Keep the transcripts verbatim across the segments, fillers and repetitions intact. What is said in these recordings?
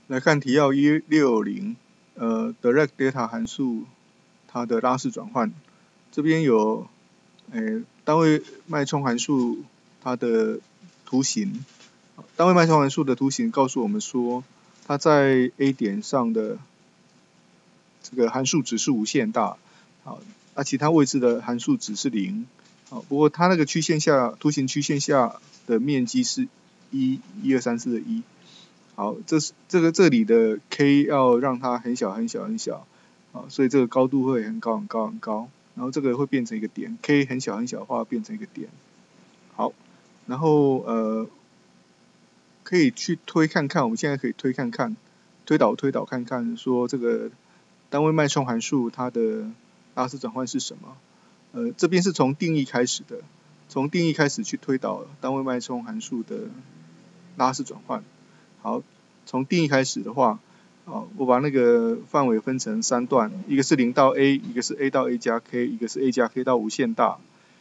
来看题要一六零，呃 ，direct data 函数它的拉式转换，这边有，诶、单位脉冲函数它的图形，单位脉冲函数的图形告诉我们说，它在 A 点上的这个函数值是无限大，好，那其他位置的函数值是零，好，不过它那个曲线下图形曲线下的面积是一，一二三四的一。好，这是这个这里的 k 要让它很小很小很小，啊，所以这个高度会很高很高很高，然后这个会变成一个点 ，k 很小很小的话变成一个点。好，然后呃，可以去推看看，我们现在可以推看看，推导推导看看，说这个单位脉冲函数它的拉式转换是什么？呃，这边是从定义开始的，从定义开始去推导单位脉冲函数的拉式转换。好，从定义开始的话，哦，我把那个范围分成三段，一个是零到 a， 一个是 a 到 a 加 k， 一个是 a 加 k 到无限大。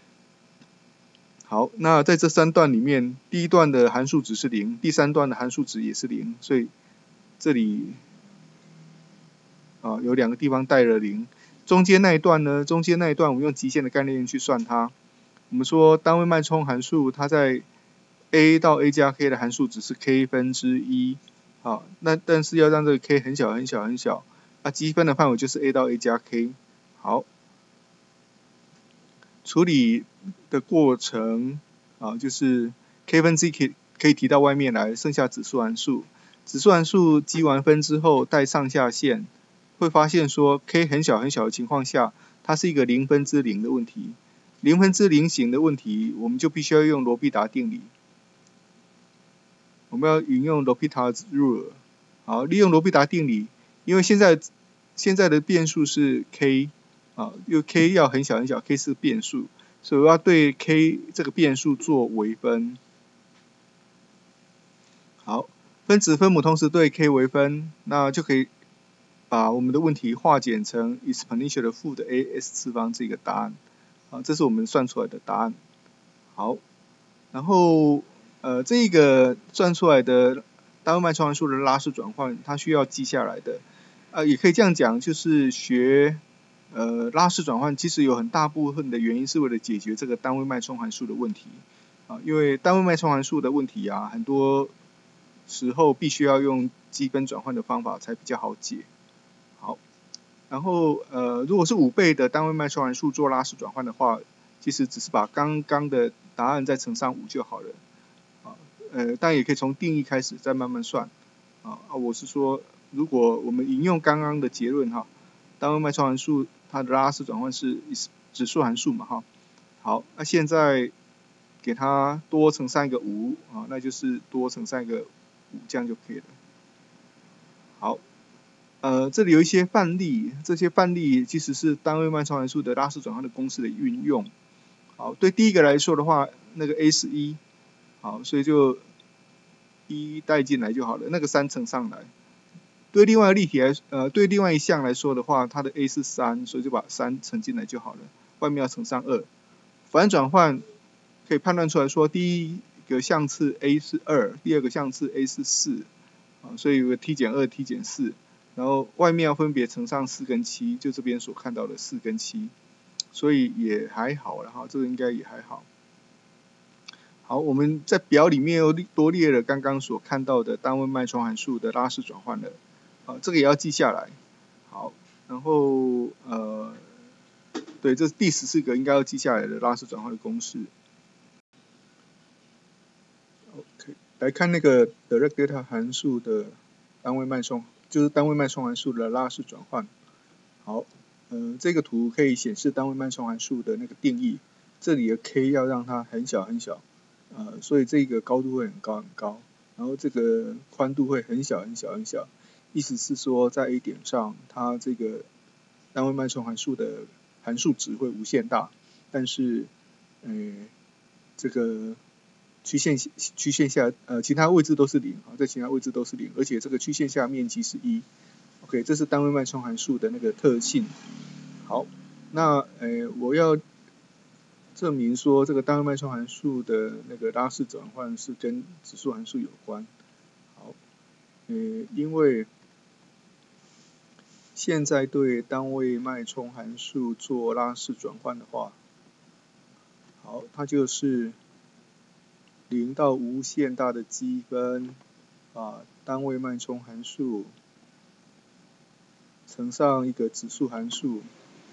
好，那在这三段里面，第一段的函数值是零，第三段的函数值也是零，所以这里啊有两个地方带了零。中间那一段呢，中间那一段我们用极限的概念去算它。我们说单位脉冲函数它在 a 到 a 加 k 的函数值是 k 分之一，好，那但是要让这个 k 很小很小很小，那积分的范围就是 a 到 a 加 k。好，处理的过程啊，就是 k 分之一可以可以提到外面来，剩下指数函数。指数函数积完分之后带上下限，会发现说 k 很小很小的情况下，它是一个零分之零的问题。零分之零型的问题，我们就必须要用罗必达定理。我们要引用罗必达 rule， 好，利用罗必达定理，因为现在现在的变数是 k， 啊，因为 k 要很小很小 ，k 是变数，所以我要对 k 这个变数做微分。好，分子分母同时对 k 微分，那就可以把我们的问题化简成 exponential 的负的 a s 次方这个答案，啊，这是我们算出来的答案。好，然后呃，这个算出来的单位脉冲函数的拉式转换，它需要记下来的。呃，也可以这样讲，就是学呃拉式转换，其实有很大部分的原因是为了解决这个单位脉冲函数的问题。啊，因为单位脉冲函数的问题啊，很多时候必须要用积分转换的方法才比较好解。好，然后呃，如果是五倍的单位脉冲函数做拉式转换的话，其实只是把刚刚的答案再乘上五就好了。啊，呃，但也可以从定义开始再慢慢算。啊，我是说，如果我们引用刚刚的结论哈，单位脉冲函数它的拉式转换是指数函数嘛哈。好，那现在给它多乘上一个五啊，那就是多乘上一个五，这样就可以了。好，呃，这里有一些范例，这些范例其实是单位脉冲函数的拉式转换的公式的运用。好，对第一个来说的话，那个 a 是一，好，所以就一带进来就好了，那个三乘上来。对另外一个例题来，呃，对另外一项来说的话，它的 a 是三，所以就把三乘进来就好了，外面要乘上二。反转换可以判断出来说，第一个项次 a 是二，第二个项次 a 是四，啊，所以有个 t 减二 t 减四，然后外面要分别乘上四跟七，就这边所看到的四跟七，所以也还好了哈，这个应该也还好。好，我们在表里面又多列了刚刚所看到的单位脉冲函数的拉式转换了，啊，这个也要记下来。好，然后呃，对，这是第十四个应该要记下来的拉式转换的公式。OK， 来看那个 direct data 函数的单位脉冲，就是单位脉冲函数的拉式转换。好，呃，这个图可以显示单位脉冲函数的那个定义，这里的 k 要让它很小很小。呃，所以这个高度会很高很高，然后这个宽度会很小很小很小，意思是说在 A 点上，它这个单位脉冲函数的函数值会无限大，但是，呃，这个曲线曲线下呃其他位置都是零啊，在其他位置都是零，而且这个曲线下面积是一。OK， 这是单位脉冲函数的那个特性。好，那呃我要证明说这个单位脉冲函数的那个拉式转换是跟指数函数有关。好， 呃，因为现在对单位脉冲函数做拉式转换的话，好，它就是零到无限大的积分，把单位脉冲函数乘上一个指数函数，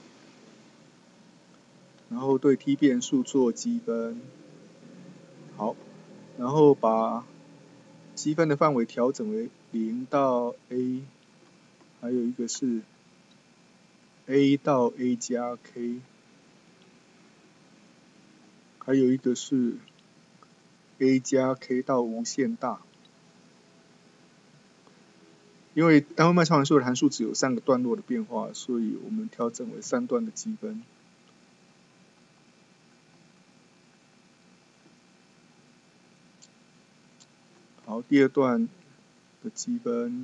然后对 t 变数做积分，好，然后把积分的范围调整为零到 a， 还有一个是 a 到 a 加 k， 还有一个是 a 加 k 到无限大。因为单位脉冲函数的函数只有三个段落的变化，所以我们调整为三段的积分。好，第二段的积分。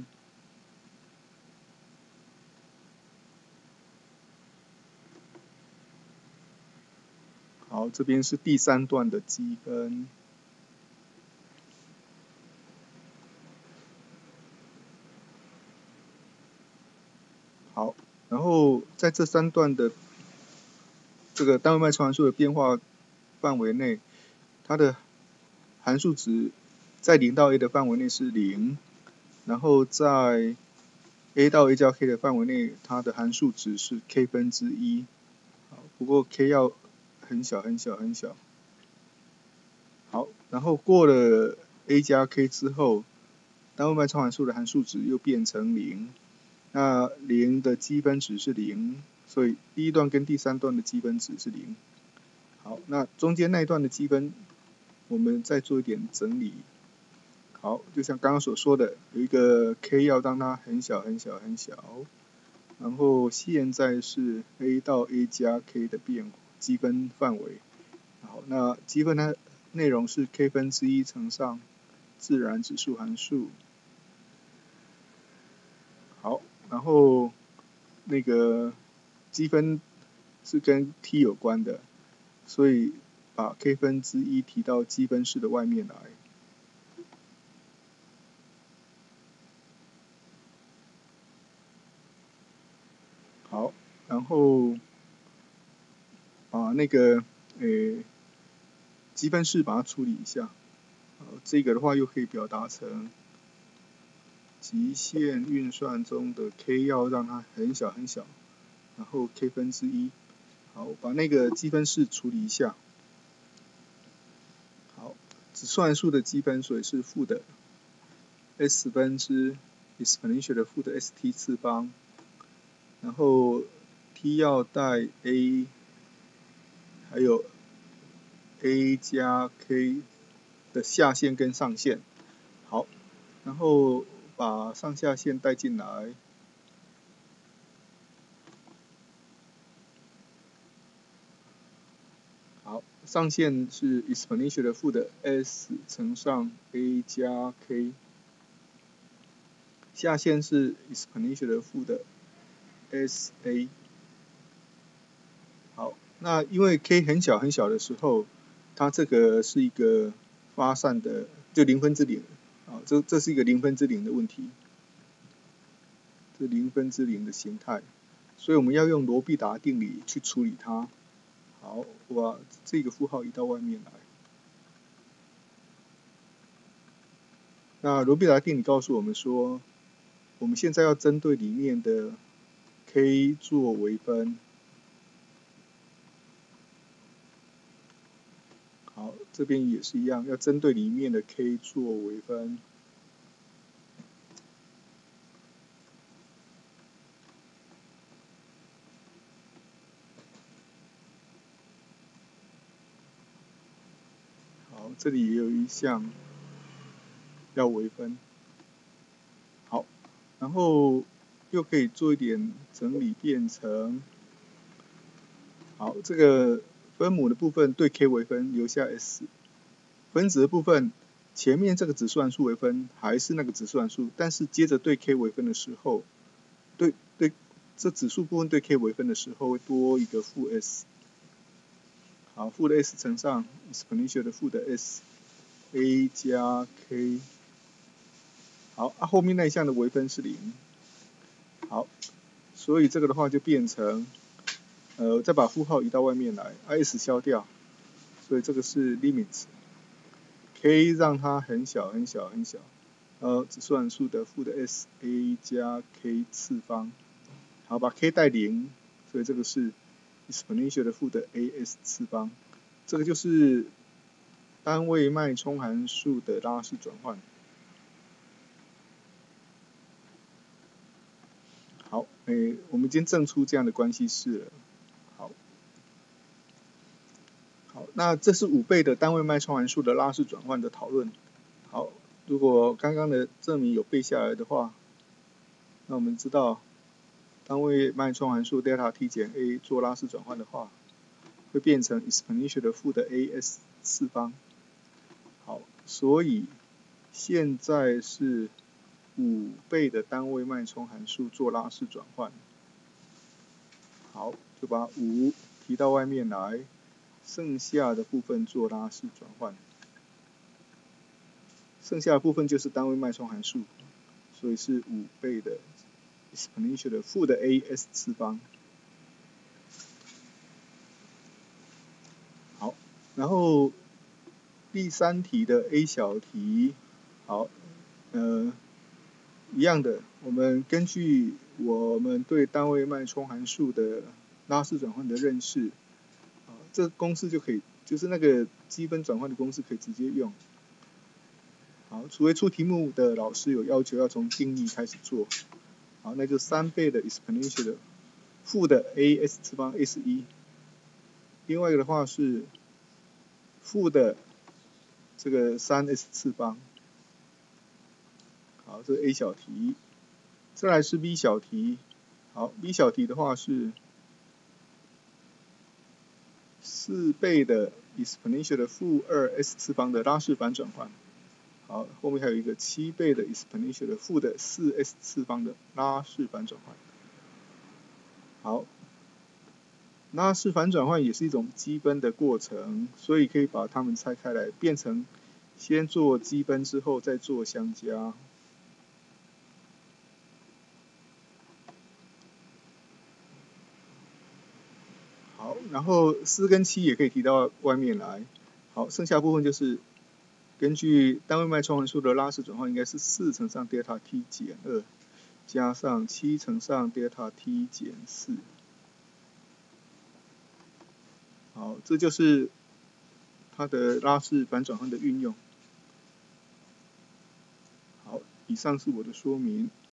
好，这边是第三段的积分。好，然后在这三段的这个单位脉冲函数的变化范围内，它的函数值在零到 a 的范围内是零，然后在 a 到 a 加 k 的范围内，它的函数值是 k 分之一。不过 k 要很小很小很小。好，然后过了 a 加 k 之后，单位脉冲函数的函数值又变成零。那零的积分值是零，所以第一段跟第三段的积分值是零。好，那中间那一段的积分，我们再做一点整理。好，就像刚刚所说的，有一个 k 要让它很小很小很小，然后现在是 a 到 a 加 k 的变积分范围。好，那积分的内容是 k 分之一乘上自然指数函数。好，然后那个积分是跟 t 有关的，所以把 k 分之一提到积分式的外面来。好，然后把那个诶积分式把它处理一下。这个的话又可以表达成极限运算中的 k 要让它很小很小，然后 k 分之一。好，把那个积分式处理一下。好，指数函数的积分所以是负的 s 分之 exponential 的负的 st 次方，然后 t 要带 a， 还有 a 加 k 的下限跟上限。好，然后把上下限带进来。好，上限是 exponential 的负的 s 乘上 a 加 k， 下限是 exponential 的负的 sa。好，那因为 k 很小很小的时候，它这个是一个发散的，就零分之零，啊，这这是一个零分之零的问题，这零分之零的形态，所以我们要用罗必达定理去处理它。好，我把这个符号移到外面来。那罗必达定理告诉我们说，我们现在要针对里面的 k 做微分。好，这边也是一样，要针对里面的 k 做微分。好，这里也有一项要微分。好，然后又可以做一点整理，变成好，这个分母的部分对 k 微分，留下 s。分子的部分，前面这个指数函数微分还是那个指数函数，但是接着对 k 微分的时候，对对，这指数部分对 k 微分的时候会多一个负 s。好，负的 s 乘上 exponential 的负的 s，a 加 k 好，啊后面那一项的微分是零。好，所以这个的话就变成，呃，再把负号移到外面来 ，s 消掉，所以这个是 limits。k 让它很小很小很小，呃，指数函数的负的 sa 加 k 次方。好，把 k 带零，所以这个是 exponential 的负的 as 次方。这个就是单位脉冲函数的拉式转换。好，诶，我们已经证出这样的关系式了。好，好，那这是五倍的单位脉冲函数的拉式转换的讨论。好，如果刚刚的证明有背下来的话，那我们知道单位脉冲函数 delta t 减 a 做拉式转换的话，会变成 exponential 的负的 as 次方。好，所以现在是五倍的单位脉冲函数做拉式转换。好，就把五提到外面来，剩下的部分做拉式转换。剩下的部分就是单位脉冲函数，所以是五倍的 exponential 的负的 as 次方。好，然后第三题的 A 小题，好，呃，一样的，我们根据我们对单位脉冲函数的拉式转换的认识，啊，这公式就可以，就是那个积分转换的公式可以直接用。好，除非出题目的老师有要求要从定义开始做，好，那就三倍的 exponential 的负的 as 次方 a 是一，另外一个的话是负的这个 三 s 次方。好，这是 A 小题，再来是 B 小题。好 ，B 小题的话是四倍的 exponential 的负二 s 次方的拉式反转换。好，后面还有一个七倍的 exponential 的负的四 s 次方的拉式反转换。好，拉式反转换也是一种积分的过程，所以可以把它们拆开来，变成先做积分之后再做相加。好，然后四跟七也可以提到外面来。好，剩下部分就是根据单位脉冲函数的拉式转换，应该是四乘上 delta t 减二，加上七乘上 delta t 减四。好，这就是它的拉式反转换的运用。好，以上是我的说明。